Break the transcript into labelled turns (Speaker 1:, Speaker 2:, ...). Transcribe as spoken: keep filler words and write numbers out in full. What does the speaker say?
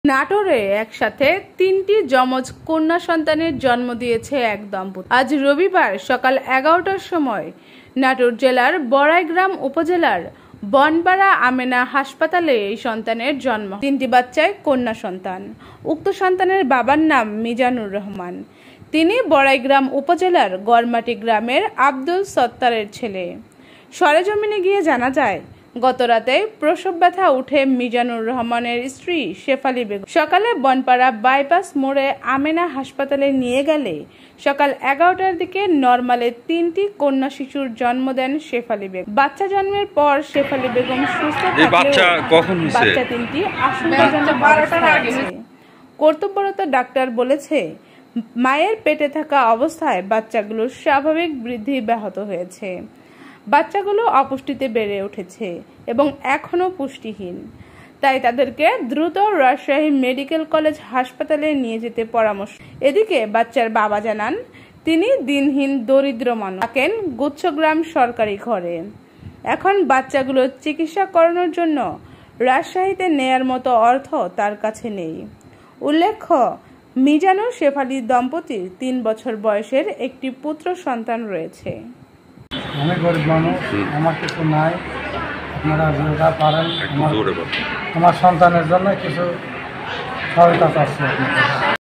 Speaker 1: নাটোরে একসাথে তিনটি যমজ কন্যা সন্তানের জন্ম দিয়েছে এক দম্পতি। আজ রবিবার সকাল এগারোটার সময় নাটোর জেলার বড়াইগ্রাম উপজেলার বনপাড়া আমেনা হাসপাতালে এই সন্তানের জন্ম। তিনটি বাচ্চায় কন্যা সন্তান। উক্ত সন্তানের বাবার নাম মিজানুর রহমান। তিনি বড়াইগ্রাম উপজেলার গড়মাটি গ্রামের আব্দুল সত্তারের ছেলে। সরেজমিনে গিয়ে জানা যায়, গতরাতে প্রসব ব্যথা উঠে মিজানুর রহমানের স্ত্রী শেফালি বেগম সকালে বনপাড়া বাইপাস মোড়ে আমেনা হাসপাতালে নিয়ে গেলে সকাল এগারোটার দিকে নরমালে তিনটি কন্যা শিশুর জন্ম দেন শেফালি বেগম। বাচ্চা জন্মের পর শেফালি বেগম সুস্থ থাকলেও বাচ্চা তিনটি আশঙ্কাজনক বারোটার আগে কর্তব্যরত ডাক্তার বলেছে, মায়ের পেটে থাকা অবস্থায় বাচ্চাগুলোর স্বাভাবিক বৃদ্ধি ব্যাহত হয়েছে। বাচ্চাগুলো অপুষ্টিতে বেড়ে উঠেছে এবং এখনও পুষ্টিহীন, তাই তাদেরকে দ্রুত রাজশাহী মেডিকেল কলেজ হাসপাতালে নিয়ে যেতে পরামর্শ। এদিকে বাচ্চার বাবা জানান, তিনি দিনহীন দরিদ্র মানুষ, থাকেন গুচ্ছগ্রাম সরকারি ঘরে। এখন বাচ্চাগুলোর চিকিৎসা করানোর জন্য রাজশাহীতে নেয়ার মতো অর্থ তার কাছে নেই। উল্লেখ্য, মিজানুর শেফালি দম্পতির তিন বছর বয়সের একটি পুত্র সন্তান রয়েছে।
Speaker 2: আমি গরিব মানুষ, আমার কিছু নাই, আপনারা যেটা পারেন আমার সন্তানের জন্য কিছু সহায়তা চাচ্ছি।